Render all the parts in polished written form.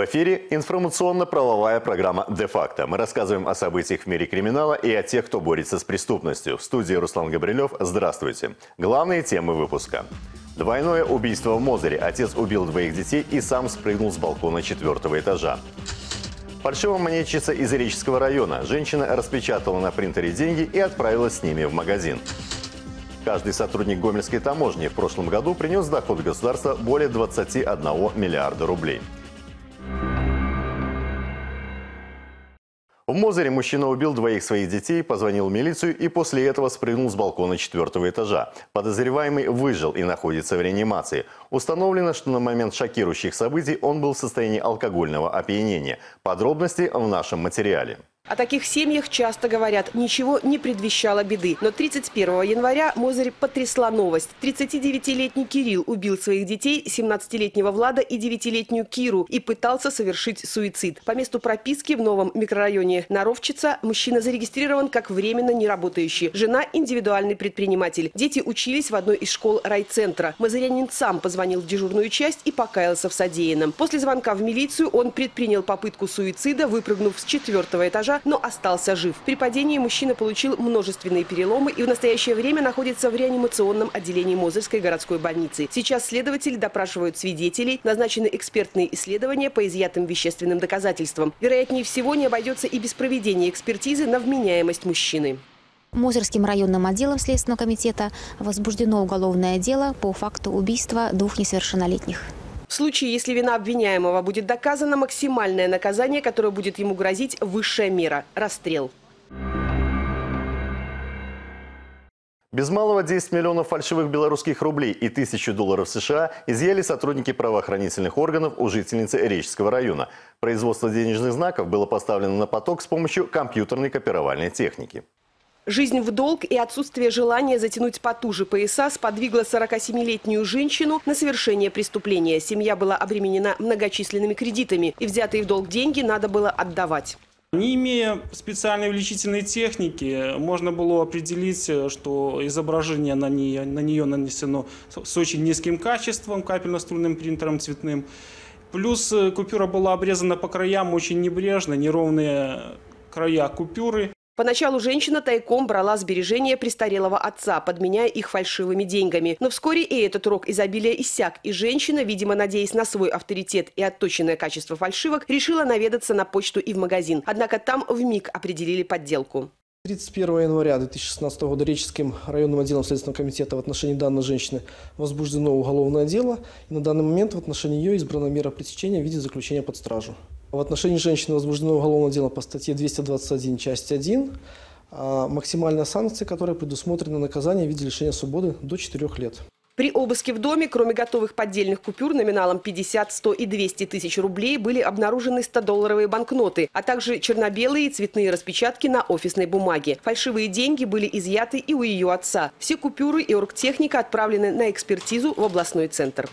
В эфире информационно-правовая программа «Де-факто». Мы рассказываем о событиях в мире криминала и о тех, кто борется с преступностью. В студии Руслан Габрилев. Здравствуйте. Главные темы выпуска. Двойное убийство в Мозыре. Отец убил двоих детей и сам спрыгнул с балкона 4-го этажа. Фальшивая монетчица из Реческого района. Женщина распечатала на принтере деньги и отправилась с ними в магазин. Каждый сотрудник Гомельской таможни в прошлом году принес в доход государства более 21 миллиарда рублей. В Мозыре мужчина убил двоих своих детей, позвонил в милицию и после этого спрыгнул с балкона 4-го этажа. Подозреваемый выжил и находится в реанимации. Установлено, что на момент шокирующих событий он был в состоянии алкогольного опьянения. Подробности в нашем материале. О таких семьях часто говорят, ничего не предвещало беды. Но 31 января Мозырь потрясла новость. 39-летний Кирилл убил своих детей, 17-летнего Влада и 9-летнюю Киру, и пытался совершить суицид. По месту прописки в новом микрорайоне Наровчица мужчина зарегистрирован как временно неработающий. Жена – индивидуальный предприниматель. Дети учились в одной из школ райцентра. Мозырянин сам позвонил в дежурную часть и покаялся в содеянном. После звонка в милицию он предпринял попытку суицида, выпрыгнув с 4-го этажа, но остался жив. При падении мужчина получил множественные переломы и в настоящее время находится в реанимационном отделении Мозырской городской больницы. Сейчас следователи допрашивают свидетелей, назначены экспертные исследования по изъятым вещественным доказательствам. Вероятнее всего, не обойдется и без проведения экспертизы на вменяемость мужчины. Мозырским районным отделом Следственного комитета возбуждено уголовное дело по факту убийства двух несовершеннолетних. В случае, если вина обвиняемого будет доказана, максимальное наказание, которое будет ему грозить, высшая мера – расстрел. Без малого 10 миллионов фальшивых белорусских рублей и $1000 США изъяли сотрудники правоохранительных органов у жительницы Реческого района. Производство денежных знаков было поставлено на поток с помощью компьютерной копировальной техники. Жизнь в долг и отсутствие желания затянуть потуже пояса сподвигло 47-летнюю женщину на совершение преступления. Семья была обременена многочисленными кредитами, и взятые в долг деньги надо было отдавать. Не имея специальной увеличительной техники, можно было определить, что изображение на нее нанесено с очень низким качеством, капельно-струнным принтером цветным. Плюс купюра была обрезана по краям очень небрежно, неровные края купюры. Поначалу женщина тайком брала сбережения престарелого отца, подменяя их фальшивыми деньгами. Но вскоре и этот рог изобилия иссяк, и женщина, видимо, надеясь на свой авторитет и отточенное качество фальшивок, решила наведаться на почту и в магазин. Однако там вмиг определили подделку. 31 января 2016 года Реческим районным отделом Следственного комитета в отношении данной женщины возбуждено уголовное дело. И на данный момент в отношении ее избрана мера пресечения в виде заключения под стражу. В отношении женщины возбуждено уголовное дело по статье 221, часть 1. Максимальная санкция, которая предусмотрена наказание в виде лишения свободы до 4 лет. При обыске в доме, кроме готовых поддельных купюр номиналом 50, 100 и 200 тысяч рублей, были обнаружены 100-долларовые банкноты, а также черно-белые и цветные распечатки на офисной бумаге. Фальшивые деньги были изъяты и у ее отца. Все купюры и оргтехника отправлены на экспертизу в областной центр.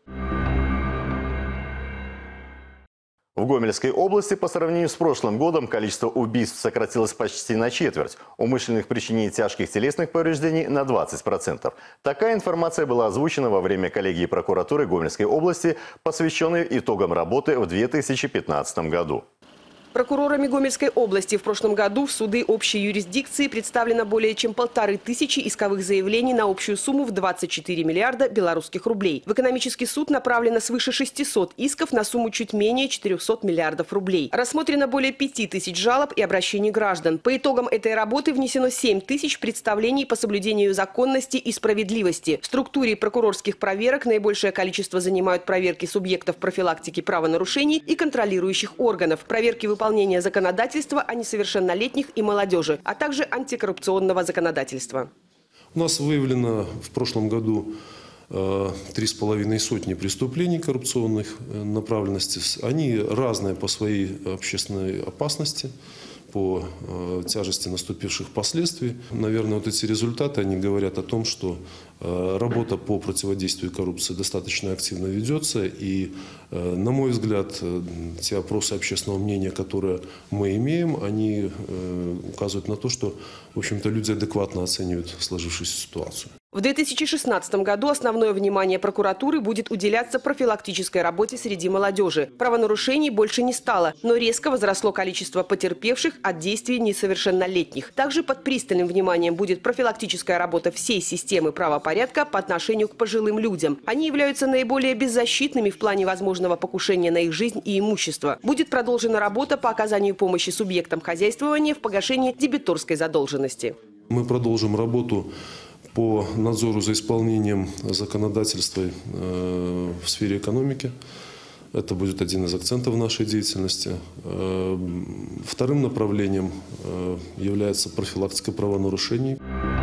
В Гомельской области по сравнению с прошлым годом количество убийств сократилось почти на четверть, умышленных причинений тяжких телесных повреждений на 20%. Такая информация была озвучена во время коллегии прокуратуры Гомельской области, посвященной итогам работы в 2015 году. Прокурорами Гомельской области в прошлом году в суды общей юрисдикции представлено более чем 1500 исковых заявлений на общую сумму в 24 миллиарда белорусских рублей. В экономический суд направлено свыше 600 исков на сумму чуть менее 400 миллиардов рублей. Рассмотрено более 5000 жалоб и обращений граждан. По итогам этой работы внесено 7000 представлений по соблюдению законности и справедливости. В структуре прокурорских проверок наибольшее количество занимают проверки субъектов профилактики правонарушений и контролирующих органов, проверки выполнения законодательства о несовершеннолетних и молодежи, а также антикоррупционного законодательства. У нас выявлено в прошлом году 3,5 сотни преступлений коррупционных направленности. Они разные по своей общественной опасности, по тяжести наступивших последствий. Наверное, вот эти результаты, они говорят о том, что работа по противодействию коррупции достаточно активно ведется. И, на мой взгляд, те опросы общественного мнения, которые мы имеем, они указывают на то, что, в общем-то, люди адекватно оценивают сложившуюся ситуацию. В 2016 году основное внимание прокуратуры будет уделяться профилактической работе среди молодежи. Правонарушений больше не стало, но резко возросло количество потерпевших от действий несовершеннолетних. Также под пристальным вниманием будет профилактическая работа всей системы правопорядка по отношению к пожилым людям. Они являются наиболее беззащитными в плане возможного покушения на их жизнь и имущество. Будет продолжена работа по оказанию помощи субъектам хозяйствования в погашении дебиторской задолженности. Мы продолжим работу по надзору за исполнением законодательства в сфере экономики. Это будет один из акцентов нашей деятельности. Вторым направлением является профилактика правонарушений.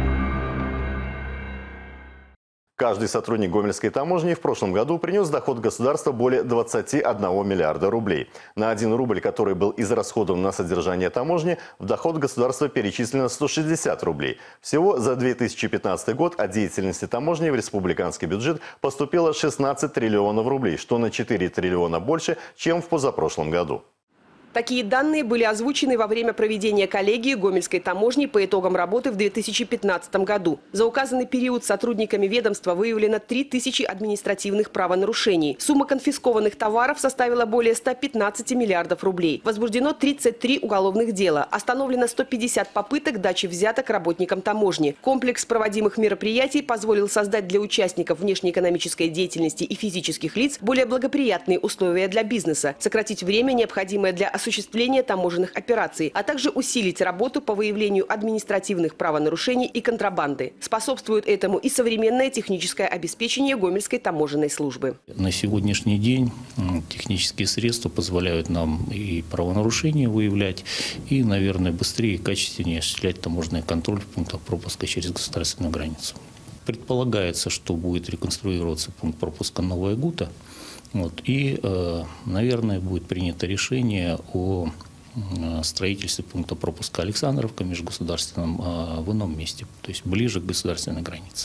Каждый сотрудник Гомельской таможни в прошлом году принес доход государства более 21 миллиарда рублей. На 1 рубль, который был израсходован на содержание таможни, в доход государства перечислено 160 рублей. Всего за 2015 год от деятельности таможни в республиканский бюджет поступило 16 триллионов рублей, что на 4 триллиона больше, чем в позапрошлом году. Такие данные были озвучены во время проведения коллегии Гомельской таможни по итогам работы в 2015 году. За указанный период сотрудниками ведомства выявлено 3000 административных правонарушений. Сумма конфискованных товаров составила более 115 миллиардов рублей. Возбуждено 33 уголовных дела. Остановлено 150 попыток дачи взяток работникам таможни. Комплекс проводимых мероприятий позволил создать для участников внешнеэкономической деятельности и физических лиц более благоприятные условия для бизнеса, сократить время, необходимое для осуществления таможенных операций, а также усилить работу по выявлению административных правонарушений и контрабанды. Способствует этому и современное техническое обеспечение Гомельской таможенной службы. На сегодняшний день технические средства позволяют нам и правонарушения выявлять, и, наверное, быстрее и качественнее осуществлять таможенный контроль в пунктах пропуска через государственную границу. Предполагается, что будет реконструироваться пункт пропуска Новая Гута. И, наверное, будет принято решение о строительстве пункта пропуска Александровка межгосударственном в ином месте, то есть ближе к государственной границе.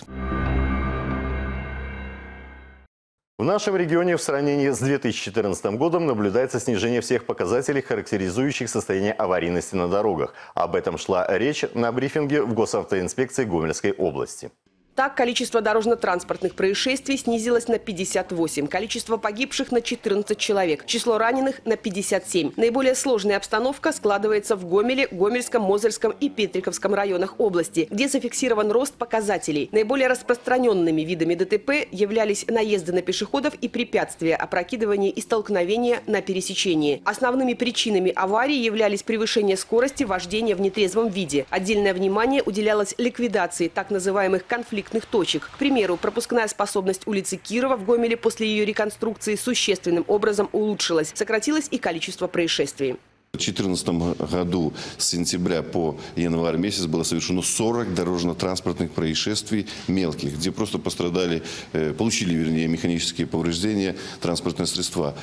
В нашем регионе в сравнении с 2014 годом наблюдается снижение всех показателей, характеризующих состояние аварийности на дорогах. Об этом шла речь на брифинге в Госавтоинспекции Гомельской области. Так, количество дорожно-транспортных происшествий снизилось на 58, количество погибших на 14 человек, число раненых на 57. Наиболее сложная обстановка складывается в Гомеле, Гомельском, Мозырском и Петриковском районах области, где зафиксирован рост показателей. Наиболее распространенными видами ДТП являлись наезды на пешеходов и препятствия, опрокидывание и столкновения на пересечении. Основными причинами аварий являлись превышение скорости, вождение в нетрезвом виде. Отдельное внимание уделялось ликвидации так называемых конфликтных точек. К примеру, пропускная способность улицы Кирова в Гомеле после ее реконструкции существенным образом улучшилась. Сократилось и количество происшествий. В 2014 году с сентября по январь месяц было совершено 40 дорожно-транспортных происшествий мелких, где просто пострадали, получили, вернее, механические повреждения транспортные средства.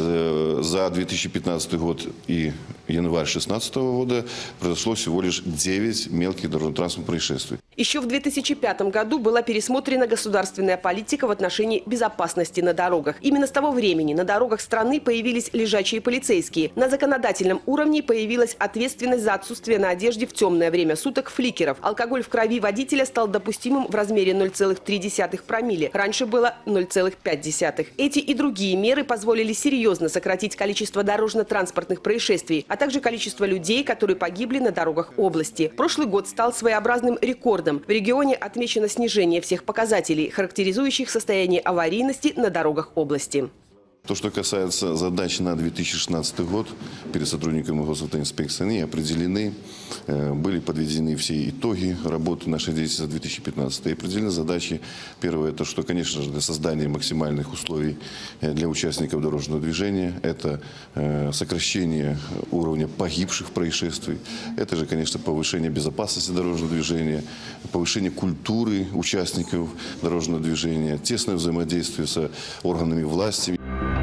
За 2015 год и январь 2016 года произошло всего лишь 9 мелких дорожно-транспортных происшествий. Еще в 2005 году была пересмотрена государственная политика в отношении безопасности на дорогах. Именно с того времени на дорогах страны появились лежачие полицейские. На законодательном уровне появилась ответственность за отсутствие на одежде в темное время суток фликеров. Алкоголь в крови водителя стал допустимым в размере 0,3 промилле. Раньше было 0,5. Эти и другие меры позволили серьезно сократить количество дорожно-транспортных происшествий, а также количество людей, которые погибли на дорогах области. Прошлый год стал своеобразным рекордом. В регионе отмечено снижение всех показателей, характеризующих состояние аварийности на дорогах области. То, что касается задач на 2016 год, перед сотрудниками Госавтоинспекции, они определены, были подведены все итоги работы нашей деятельности за 2015. И определены задачи. Первое, это что, конечно же, для создания максимальных условий для участников дорожного движения. Это сокращение уровня погибших происшествий. Это же, конечно, повышение безопасности дорожного движения, повышение культуры участников дорожного движения, тесное взаимодействие с органами власти.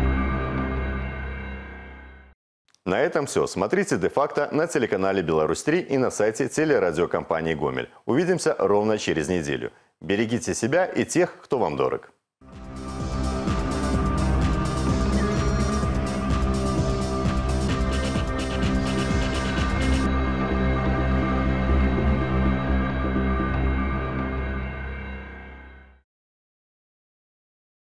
На этом все. Смотрите «Де-факто» на телеканале «Беларусь-3» и на сайте телерадиокомпании «Гомель». Увидимся ровно через неделю. Берегите себя и тех, кто вам дорог.